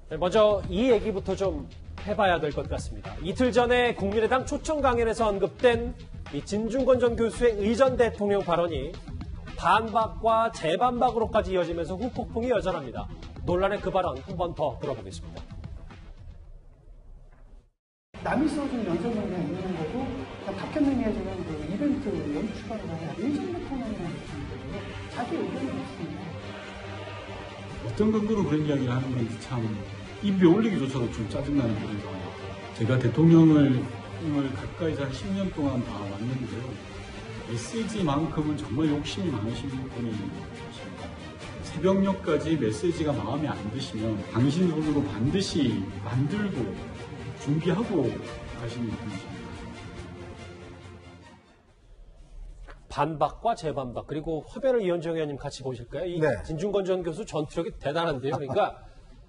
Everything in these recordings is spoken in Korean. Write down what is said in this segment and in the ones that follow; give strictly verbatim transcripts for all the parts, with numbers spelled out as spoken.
네, 먼저 이 얘기부터 좀 해봐야 될 것 같습니다. 이틀 전에 국민의당 초청 강연에서 언급된 이 진중권 전 교수의 의전 대통령 발언이 반박과 재반박으로까지 이어지면서 후폭풍이 여전합니다. 논란의 그 발언 한 번 더 들어보겠습니다. 남이 써준 연설문에 있는 거고 박현민이 해주는 그 이벤트 연출하는 거냐 의전 대통령이라는 거예요. 자기 의견이 없습니다. 어떤 근거로 그런 이야기를 하는 건지 참 입에 올리기조차도 좀 짜증나는 그런 상황입니다. 제가 대통령을 가까이서 한 십 년 동안 봐왔는데요. 메시지만큼은 정말 욕심이 많으신 분이 계십니다. 새벽녘까지 메시지가 마음에 안 드시면 당신 손으로 반드시 만들고 준비하고 하시는 분이십니다. 반박과 재반박 그리고 화면을 이현정 의원님 같이 보실까요? 이 네. 진중권 전 교수 전투력이 대단한데요. 그러니까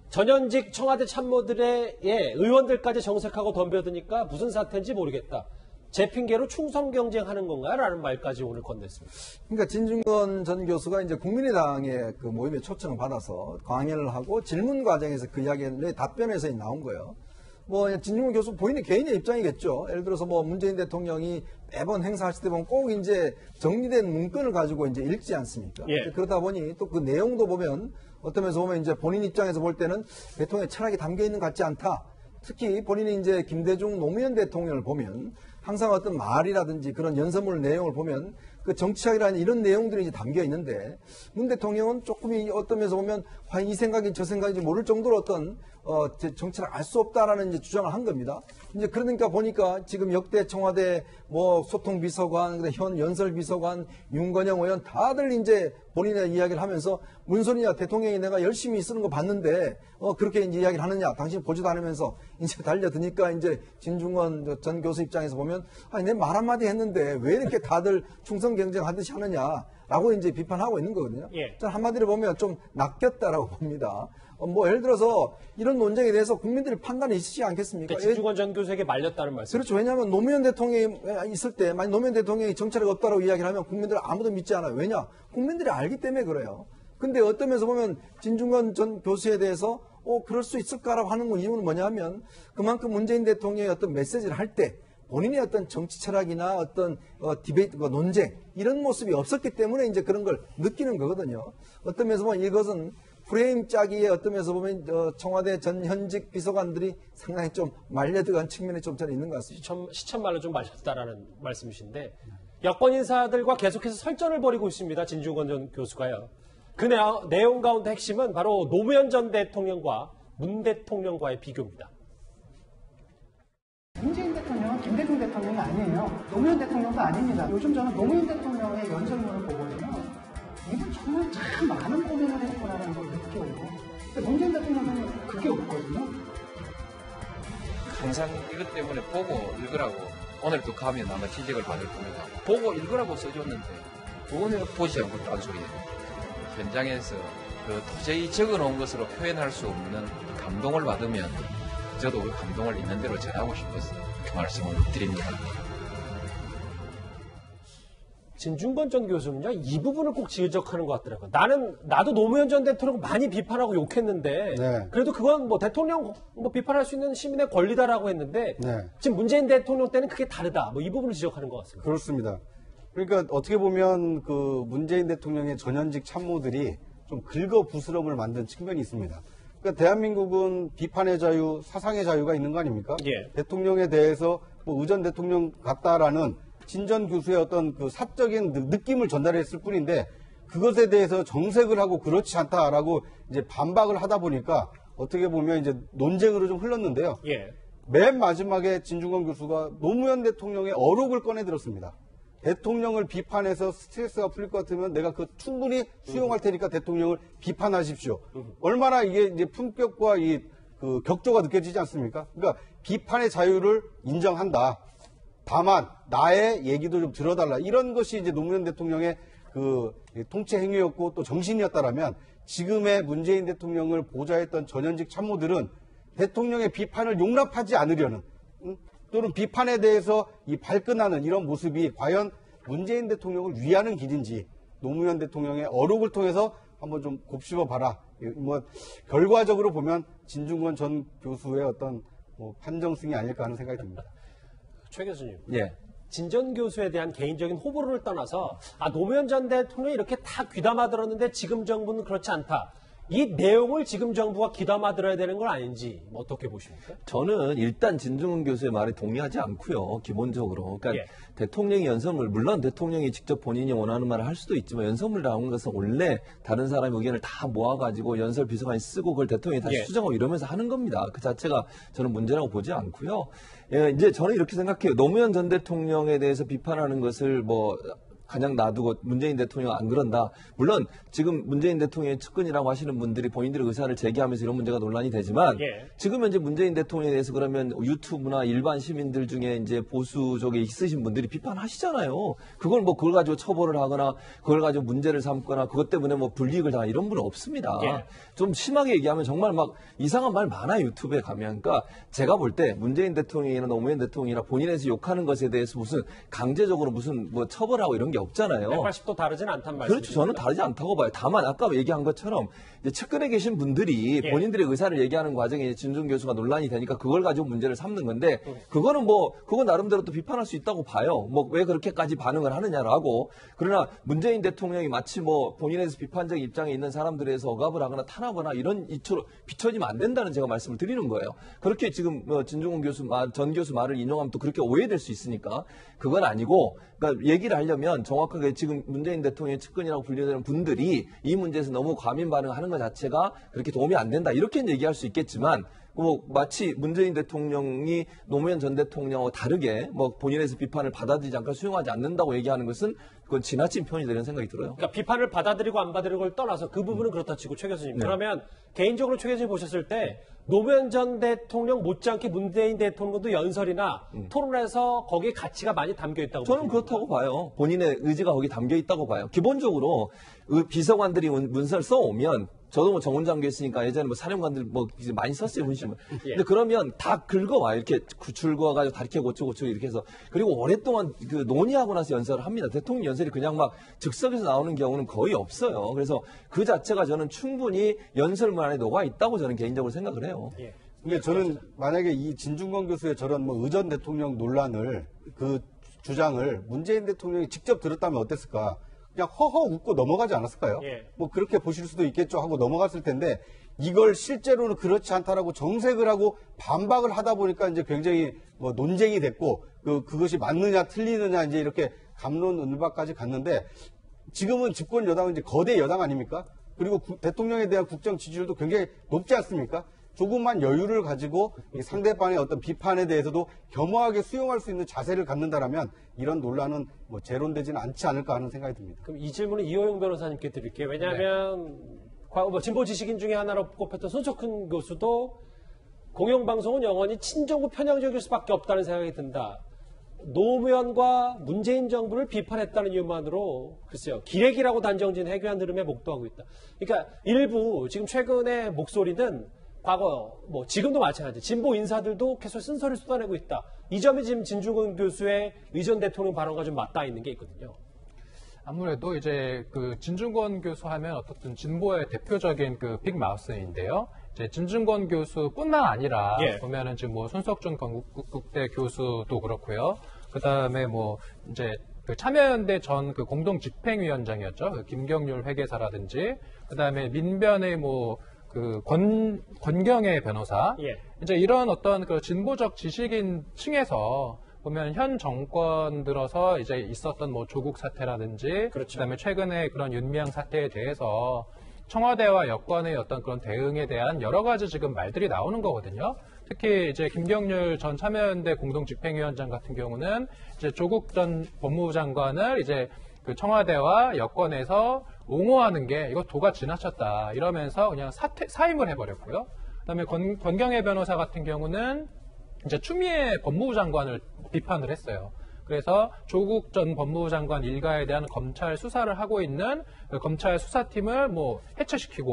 전현직 청와대 참모들의 예, 의원들까지 정색하고 덤벼드니까 무슨 사태인지 모르겠다. 제 핑계로 충성 경쟁하는 건가요? 라는 말까지 오늘 건넸습니다. 그러니까 진중권 전 교수가 이제 국민의당의 그 모임에 초청을 받아서 강연을 하고 질문 과정에서 그 이야기의 답변에서 나온 거예요. 뭐 진중권 교수 본인의 개인의 입장이겠죠. 예를 들어서 뭐 문재인 대통령이 매번 행사하실 때 보면 꼭 이제 정리된 문건을 가지고 이제 읽지 않습니까? 예. 그러다 보니 또 그 내용도 보면 어떤 면에서 보면 이제 본인 입장에서 볼 때는 대통령의 철학이 담겨 있는 것 같지 않다. 특히 본인이 이제 김대중 노무현 대통령을 보면 항상 어떤 말이라든지 그런 연설문 내용을 보면 그 정치학이라는 이런 내용들이 이제 담겨 있는데 문 대통령은 조금 어떤 면에서 보면 과연 이 생각이 저 생각인지 모를 정도로 어떤 어, 정치를 알 수 없다라는 이제 주장을 한 겁니다. 이제 그러니까 보니까 지금 역대 청와대 뭐 소통 비서관, 현 연설 비서관, 윤건영 의원 다들 이제 본인의 이야기를 하면서 무슨 소리냐 대통령이 내가 열심히 쓰는 거 봤는데 어, 그렇게 이제 이야기를 하느냐 당신 보지도 않으면서 이제 달려드니까 이제 진중권 전 교수 입장에서 보면 아니 내 말 한마디 했는데 왜 이렇게 다들 충성 경쟁하듯이 하느냐라고 이제 비판하고 있는 거거든요. 예. 저는 한마디로 보면 좀 낚였다라고 봅니다. 어, 뭐 예를 들어서 이런 논쟁에 대해서 국민들이 판단이 있으시지 않겠습니까? 그러니까 진중권 전 교수에게 말렸다는 말씀. 그렇죠. 왜냐하면 노무현 대통령이 있을 때 만약 노무현 대통령이 정체력이 없다고 이야기를 하면 국민들 아무도 믿지 않아요. 왜냐? 국민들이 알기 때문에 그래요. 근데 어떤 면에서 보면 진중권 전 교수에 대해서 어 그럴 수 있을까라고 하는 이유는 뭐냐면 그만큼 문재인 대통령의 어떤 메시지를 할 때 본인의 어떤 정치 철학이나 어떤 어, 디베이트, 논쟁 이런 모습이 없었기 때문에 이제 그런 걸 느끼는 거거든요. 어떤 면에서 보면 이것은 프레임 짜기에 어떤 면에서 보면 어, 청와대 전 현직 비서관들이 상당히 좀 말려들어간 측면이 좀 저는 있는 것 같습니다. 시천, 시천말로 좀 말렸다라는 말씀이신데 여권 인사들과 계속해서 설전을 벌이고 있습니다. 진중권 전 교수가요. 그 내용, 내용 가운데 핵심은 바로 노무현 전 대통령과 문 대통령과의 비교입니다. 문재인 대통령은 김대중 대통령이 아니에요. 노무현 대통령도 아닙니다. 요즘 저는 노무현 대통령의 연설문을 보거든요. 이분 정말 참 많은 고민을 했구나라는 걸 느껴요. 근데 문재인 대통령은 그게 없거든요. 항상 이것 때문에 보고 읽으라고 오늘도 가면 아마 지적을 받을 겁니다. 보고 읽으라고 써줬는데 그거는 보지 않고 딴소리예요. 현장에서 그 도저히 적어놓은 것으로 표현할 수 없는 감동을 받으면 저도 그 감동을 있는 대로 전하고 싶어서 그 말씀을 드립니다. 진중권 전 교수는요, 이 부분을 꼭 지적하는 것 같더라고요. 나는, 나도 노무현 전 대통령 많이 비판하고 욕했는데, 네. 그래도 그건 뭐 대통령 뭐 비판할 수 있는 시민의 권리다라고 했는데, 네. 지금 문재인 대통령 때는 그게 다르다. 뭐 이 부분을 지적하는 것 같습니다. 그렇습니다. 그러니까 어떻게 보면 그 문재인 대통령의 전현직 참모들이 좀 긁어 부스럼을 만든 측면이 있습니다. 그러니까 대한민국은 비판의 자유, 사상의 자유가 있는 거 아닙니까? 예. 대통령에 대해서 뭐 의전 대통령 같다라는 진전 교수의 어떤 그 사적인 느낌을 전달했을 뿐인데 그것에 대해서 정색을 하고 그렇지 않다라고 이제 반박을 하다 보니까 어떻게 보면 이제 논쟁으로 좀 흘렀는데요. 예. 맨 마지막에 진중권 교수가 노무현 대통령의 어록을 꺼내들었습니다. 대통령을 비판해서 스트레스가 풀릴 것 같으면 내가 그 충분히 수용할 테니까 대통령을 비판하십시오. 얼마나 이게 이제 품격과 이 그 격조가 느껴지지 않습니까? 그러니까 비판의 자유를 인정한다. 다만 나의 얘기도 좀 들어달라. 이런 것이 이제 노무현 대통령의 그 통치 행위였고 또 정신이었다라면 지금의 문재인 대통령을 보좌했던 전현직 참모들은 대통령의 비판을 용납하지 않으려는 응? 또는 비판에 대해서 이 발끈하는 이런 모습이 과연 문재인 대통령을 위하는 길인지 노무현 대통령의 어록을 통해서 한번 좀 곱씹어 봐라. 뭐 결과적으로 보면 진중권 전 교수의 어떤 뭐 판정승이 아닐까 하는 생각이 듭니다. 최 교수님. 예. 진 전 교수에 대한 개인적인 호불호를 떠나서 아 노무현 전 대통령이 이렇게 다 귀담아 들었는데 지금 정부는 그렇지 않다. 이 내용을 지금 정부가 귀담아 들어야 되는 건 아닌지 뭐 어떻게 보십니까? 저는 일단 진중권 교수의 말에 동의하지 않고요. 기본적으로. 그러니까 예. 대통령이 연설문, 물론 대통령이 직접 본인이 원하는 말을 할 수도 있지만 연설문을 나온 것은 원래 다른 사람의 의견을 다 모아가지고 연설 비서관이 쓰고 그걸 대통령이 다시 예. 수정하고 이러면서 하는 겁니다. 그 자체가 저는 문제라고 보지 않고요. 예, 이제 저는 이렇게 생각해요. 노무현 전 대통령에 대해서 비판하는 것을 뭐 그냥 놔두고 문재인 대통령 안 그런다. 물론 지금 문재인 대통령의 측근이라고 하시는 분들이 본인들의 의사를 제기하면서 이런 문제가 논란이 되지만 예. 지금 현재 문재인 대통령에 대해서 그러면 유튜브나 일반 시민들 중에 이제 보수 쪽에 있으신 분들이 비판하시잖아요. 그걸 뭐 그걸 가지고 처벌을 하거나 그걸 가지고 문제를 삼거나 그것 때문에 뭐 불이익을 당하는 이런 분은 없습니다. 예. 좀 심하게 얘기하면 정말 막 이상한 말 많아요. 유튜브에 가면. 그러니까 제가 볼 때 문재인 대통령이나 노무현 대통령이나 본인에서 욕하는 것에 대해서 무슨 강제적으로 무슨 뭐 처벌하고 이런 게 없잖아요. 백팔십 도 다르진 않단 말이죠. 그렇죠. 저는 다르지 않다고 봐요. 다만 아까 얘기한 것처럼 이제 측근에 계신 분들이 예. 본인들의 의사를 얘기하는 과정에 진중 교수가 논란이 되니까 그걸 가지고 문제를 삼는 건데 그거는 뭐 그거 나름대로 또 비판할 수 있다고 봐요. 뭐 왜 그렇게까지 반응을 하느냐라고. 그러나 문재인 대통령이 마치 뭐 본인에서 비판적 입장에 있는 사람들에서 억압을 하거나 탄압하거나 이런 이처럼 비춰지면 안 된다는 제가 말씀을 드리는 거예요. 그렇게 지금 뭐 진중권 교수 말, 전 교수 말을 인용하면 또 그렇게 오해될 수 있으니까 그건 아니고 그러니까 얘기를 하려면 정확하게 지금 문재인 대통령의 측근이라고 분류되는 분들이 이 문제에서 너무 과민 반응하는 것 자체가 그렇게 도움이 안 된다. 이렇게는 얘기할 수 있겠지만 뭐 마치 문재인 대통령이 노무현 전 대통령하고 다르게 뭐 본인에서 비판을 받아들이지 않고 수용하지 않는다고 얘기하는 것은 그건 지나친 표현이 되는 생각이 들어요. 그러니까 비판을 받아들이고 안 받아들이고를 떠나서 그 부분은 그렇다 치고 최 교수님. 네. 그러면 개인적으로 최 교수님 보셨을 때 노무현 전 대통령 못지않게 문재인 대통령도 연설이나 토론에서 거기에 가치가 많이 담겨 있다고 저는 보십니까? 그렇다고 봐요. 본인의 의지가 거기 담겨 있다고 봐요. 기본적으로 의- 비서관들이 문- 문서를 써오면 저도 뭐 정훈장교 했으니까 예전에 뭐 사령관들 뭐 이제 많이 썼어요, 훈심을. 예. 근데 그러면 다 긁어와요. 이렇게 줄거가지고 다르게 고쳐 고쳐 이렇게 해서. 그리고 오랫동안 그 논의하고 나서 연설을 합니다. 대통령 연설이 그냥 막 즉석에서 나오는 경우는 거의 없어요. 그래서 그 자체가 저는 충분히 연설문 안에 녹아 있다고 저는 개인적으로 생각을 해요. 예. 근데 저는 만약에 이 진중권 교수의 저런 뭐 의전 대통령 논란을 그 주장을 문재인 대통령이 직접 들었다면 어땠을까? 그냥 허허 웃고 넘어가지 않았을까요? 예. 뭐 그렇게 보실 수도 있겠죠 하고 넘어갔을 텐데 이걸 실제로는 그렇지 않다라고 정색을 하고 반박을 하다 보니까 이제 굉장히 뭐 논쟁이 됐고 그 그것이 맞느냐 틀리느냐 이제 이렇게 갑론을박까지 갔는데 지금은 집권 여당은 이제 거대 여당 아닙니까? 그리고 구- 대통령에 대한 국정 지지율도 굉장히 높지 않습니까? 조금만 여유를 가지고 이 상대방의 어떤 비판에 대해서도 겸허하게 수용할 수 있는 자세를 갖는다라면 이런 논란은 뭐 재론되지는 않지 않을까 하는 생각이 듭니다. 그럼 이 질문은 이호영 변호사님께 드릴게요. 왜냐하면 과거 뭐 진보 지식인 중에 하나로 꼽혔던 손석훈 교수도 공영방송은 영원히 친정부 편향적일 수밖에 없다는 생각이 든다. 노무현과 문재인 정부를 비판했다는 이유만으로 글쎄요 기레기라고 단정진 해괴한 흐름에 목도하고 있다. 그러니까 일부 지금 최근의 목소리는 과거 뭐 지금도 마찬가지 진보 인사들도 계속 쓴소리를 쏟아내고 있다. 이 점이 지금 진중권 교수의 의전 대통령 발언과 좀 맞닿아 있는 게 있거든요. 아무래도 이제 그 진중권 교수 하면 어떻든 진보의 대표적인 그 빅마우스인데요. 이제 진중권 교수뿐만 아니라 예. 보면은 지금 뭐 손석준 건국대 교수도 그렇고요. 그 다음에 뭐 이제 그 참여연대 전 그 공동 집행위원장이었죠. 그 김경률 회계사라든지 그 다음에 민변의 뭐 그 권, 권경애 변호사. 예. 이제 이런 어떤 그 진보적 지식인 층에서 보면 현 정권 들어서 이제 있었던 뭐 조국 사태라든지 그렇죠. 그다음에 최근에 그런 윤미향 사태에 대해서 청와대와 여권의 어떤 그런 대응에 대한 여러 가지 지금 말들이 나오는 거거든요. 특히 이제 김경률 전 참여연대 공동집행위원장 같은 경우는 이제 조국 전 법무부 장관을 이제 그 청와대와 여권에서 옹호하는 게 이거 도가 지나쳤다 이러면서 그냥 사퇴, 사임을 해버렸고요. 그다음에 권, 권경애 변호사 같은 경우는 이제 추미애 법무부 장관을 비판을 했어요. 그래서 조국 전 법무부 장관 일가에 대한 검찰 수사를 하고 있는 그 검찰 수사팀을 뭐 해체시키고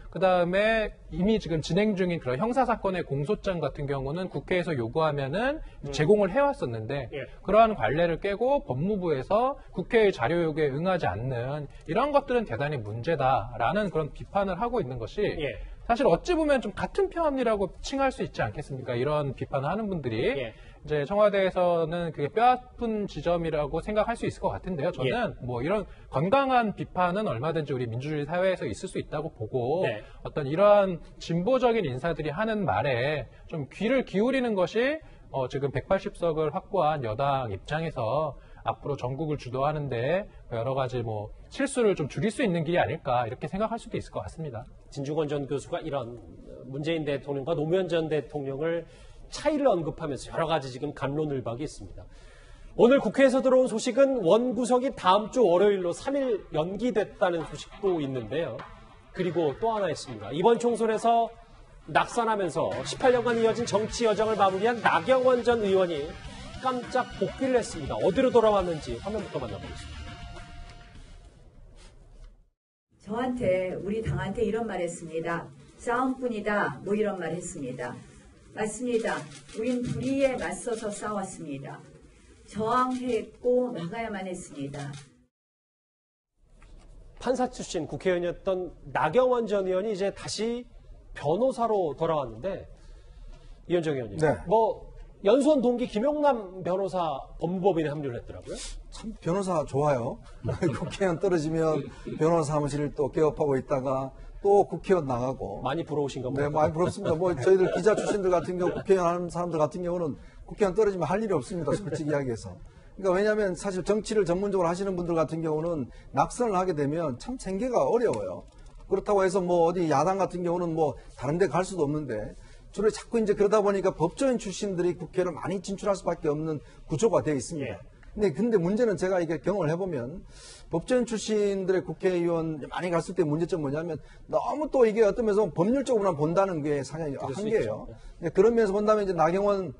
그 다음에 이미 지금 진행 중인 그런 형사사건의 공소장 같은 경우는 국회에서 요구하면은 음. 제공을 해왔었는데 예. 그러한 관례를 깨고 법무부에서 국회의 자료 요구에 응하지 않는 이런 것들은 대단히 문제다라는 그런 비판을 하고 있는 것이 예. 사실 어찌 보면 좀 같은 편이라고 칭할 수 있지 않겠습니까? 이런 비판을 하는 분들이 예. 이제 청와대에서는 그게 뼈아픈 지점이라고 생각할 수 있을 것 같은데요. 저는 예. 뭐 이런 건강한 비판은 얼마든지 우리 민주주의 사회에서 있을 수 있다고 보고 네. 어떤 이러한 진보적인 인사들이 하는 말에 좀 귀를 기울이는 것이 어 지금 백팔십 석을 확보한 여당 입장에서 앞으로 전국을 주도하는데 여러 가지 뭐 실수를 좀 줄일 수 있는 길이 아닐까 이렇게 생각할 수도 있을 것 같습니다. 진중권 전 교수가 이런 문재인 대통령과 노무현 전 대통령을 차이를 언급하면서 여러 가지 지금 갑론을박이 있습니다. 오늘 국회에서 들어온 소식은 원구성이 다음 주 월요일로 삼 일 연기됐다는 소식도 있는데요. 그리고 또 하나 있습니다. 이번 총선에서 낙선하면서 십팔 년간 이어진 정치 여정을 마무리한 나경원 전 의원이 깜짝 복귀를 했습니다. 어디로 돌아왔는지 화면부터 만나보겠습니다. 저한테 우리 당한테 이런 말 했습니다. 싸움뿐이다 뭐 이런 말 했습니다. 맞습니다. 우린 불의에 맞서서 싸웠습니다. 저항했고 막아야만 했습니다. 판사 출신 국회의원이었던 나경원 전 의원이 이제 다시 변호사로 돌아왔는데 이현정 의원님, 네. 뭐 연수원 동기 김용남 변호사 법무법인에 합류를 했더라고요. 참 변호사 좋아요. 국회의원 떨어지면 변호사 사무실을 또 개업하고 있다가 또 국회의원 나가고. 많이 부러우신가 네, 봐요. 많이 부럽습니다. 뭐 저희들 기자 출신들 같은 경우 국회의원 하는 사람들 같은 경우는 국회의원 떨어지면 할 일이 없습니다. 솔직히 이야기해서. 그러니까 왜냐하면 사실 정치를 전문적으로 하시는 분들 같은 경우는 낙선을 하게 되면 참 생계가 어려워요. 그렇다고 해서 뭐 어디 야당 같은 경우는 뭐 다른 데 갈 수도 없는데 주로 자꾸 이제 그러다 보니까 법조인 출신들이 국회를 많이 진출할 수밖에 없는 구조가 되어 있습니다. 예. 근데, 근데 문제는 제가 이게 경험을 해보면 법조인 출신들의 국회의원 많이 갔을 때 문제점 뭐냐면 너무 또 이게 어떤 면에서 법률적으로만 본다는 게 상당히 한계예요. 그런 면에서 본다면 이제 나경원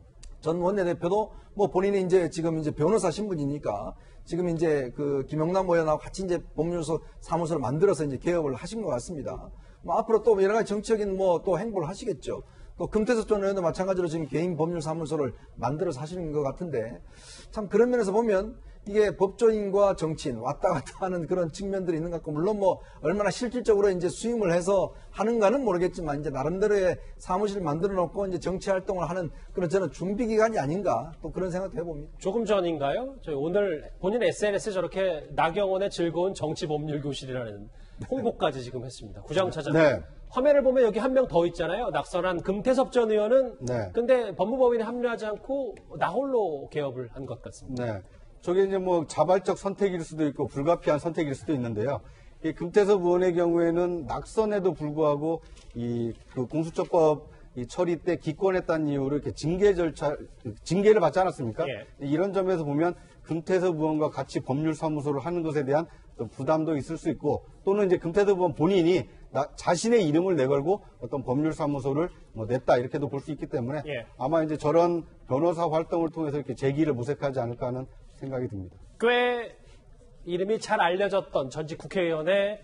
전 원내대표도 뭐 본인이 이제 지금 이제 변호사 신분이니까 지금 이제 그 김영남 의원하고 같이 이제 법률소 사무소를 만들어서 이제 개업을 하신 것 같습니다. 뭐 앞으로 또 여러 가지 정치적인 뭐 또 행보를 하시겠죠. 또 금태섭 전 의원도 마찬가지로 지금 개인 법률 사무소를 만들어서 하시는 것 같은데 참 그런 면에서 보면 이게 법조인과 정치인 왔다 갔다 하는 그런 측면들이 있는 것 같고 물론 뭐 얼마나 실질적으로 이제 수임을 해서 하는가는 모르겠지만 이제 나름대로의 사무실을 만들어 놓고 이제 정치 활동을 하는 그런 저는 준비 기간이 아닌가 또 그런 생각도 해봅니다. 조금 전인가요? 저희 오늘 본인 에스엔에스에 저렇게 나경원의 즐거운 정치 법률 교실이라는 홍보까지 지금 했습니다. 구장차장. 네. 화면을 보면 여기 한 명 더 있잖아요. 낙선한 금태섭 전 의원은 네. 근데 법무법인에 합류하지 않고 나홀로 개업을 한 것 같습니다. 네. 저게 이제 뭐 자발적 선택일 수도 있고 불가피한 선택일 수도 있는데요. 이 금태섭 의원의 경우에는 낙선에도 불구하고 이 그 공수처법 이 처리 때 기권했다는 이유로 이렇게 징계 절차, 징계를 받지 않았습니까? 예. 이런 점에서 보면 금태섭 의원과 같이 법률사무소를 하는 것에 대한 또 부담도 있을 수 있고 또는 이제 금태섭 의원 본인이 나, 자신의 이름을 내걸고 어떤 법률사무소를 뭐 냈다 이렇게도 볼 수 있기 때문에 예. 아마 이제 저런 변호사 활동을 통해서 이렇게 재기를 모색하지 않을까 하는 생각이 듭니다. 꽤 이름이 잘 알려졌던 전직 국회의원의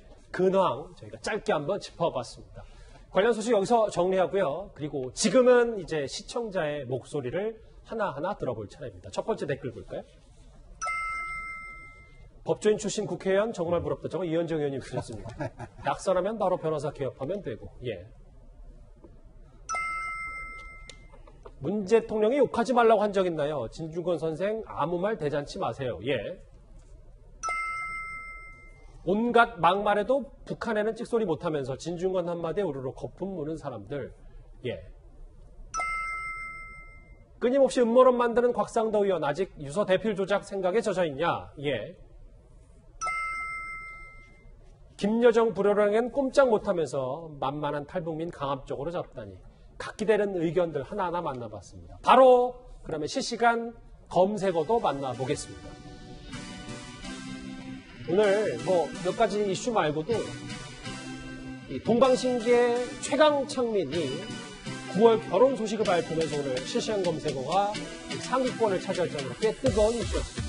근황 저희가 짧게 한번 짚어봤습니다. 관련 소식 여기서 정리하고요. 그리고 지금은 이제 시청자의 목소리를 하나하나 들어볼 차례입니다. 첫 번째 댓글 볼까요? 법조인 출신 국회의원 정말 부럽다. 저거 이현정 의원님 주셨습니다. 낙선하면 바로 변호사 개업하면 되고. 예. 문 대통령이 욕하지 말라고 한 적 있나요? 진중권 선생 아무 말 대잔치 마세요. 예. 온갖 막말에도 북한에는 찍소리 못하면서 진중권 한마디에 우르르 거품 무는 사람들. 예. 끊임없이 음모론 만드는 곽상도 의원 아직 유서 대필 조작 생각에 젖어있냐? 예. 김여정 불효령엔 꼼짝 못하면서 만만한 탈북민 강압 쪽으로 잡다니. 각기 다른 의견들 하나하나 만나봤습니다. 바로 그러면 실시간 검색어도 만나보겠습니다. 오늘 뭐 몇 가지 이슈 말고도 이 동방신기의 최강창민이 구월 결혼 소식을 발표하면서 오늘 실시간 검색어가 상위권을 차지할 정도로 꽤 뜨거운 이슈였습니다.